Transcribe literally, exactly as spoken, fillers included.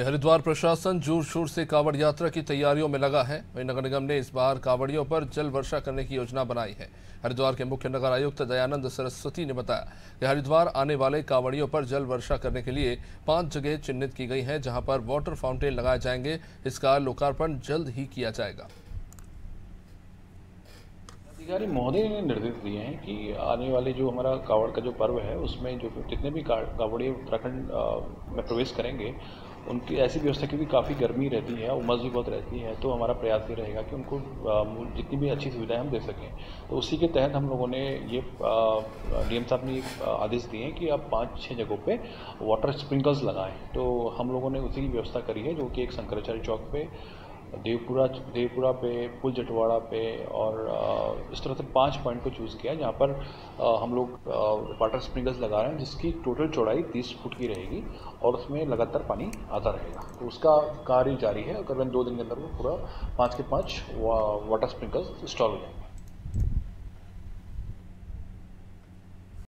हरिद्वार प्रशासन जोर शोर से कांवड़ यात्रा की तैयारियों में लगा है। वहीं नगर निगम ने इस बार कांवड़ियों पर जल वर्षा करने की योजना बनाई है। हरिद्वार के मुख्य नगर आयुक्त दयानंद सरस्वती ने बताया कि हरिद्वार आने वाले कांवड़ियों पर जल वर्षा करने के लिए पांच जगह चिन्हित की गई हैं, जहां पर वाटर फाउंटेन लगाए जाएंगे। इसका लोकार्पण जल्द ही किया जाएगा। अधिकारी महोदय ने निर्देश दिए हैं कि आने वाले जो हमारा कांवड़ का जो पर्व है उसमें जो जितने भी कांवड़िए उत्तराखंड में प्रवेश करेंगे उनकी ऐसी व्यवस्था, क्योंकि काफ़ी गर्मी रहती है, उमस भी बहुत रहती है, तो हमारा प्रयास ये रहेगा कि उनको जितनी भी अच्छी सुविधाएं हम दे सकें। तो उसी के तहत हम लोगों ने ये डीएम साहब ने आदेश दिए हैं कि आप पाँच छः जगहों पे वाटर स्प्रिंकल्स लगाएं। तो हम लोगों ने उसी की व्यवस्था करी है, जो कि एक शंकराचार्य चौक पे, देवपुरा देवपुरा पे, पुल जटवाड़ा पे और इस तरह से पांच पॉइंट को चूज़ किया जहाँ पर हम लोग वाटर स्प्रिंकलर्स लगा रहे हैं, जिसकी टोटल चौड़ाई तीस फुट की रहेगी और उसमें लगातार पानी आता रहेगा। तो उसका कार्य जारी है। करीबन दो दिन के अंदर वो पूरा पाँच के पाँच वाटर स्प्रिंकलर्स इंस्टॉल हो जाएंगे।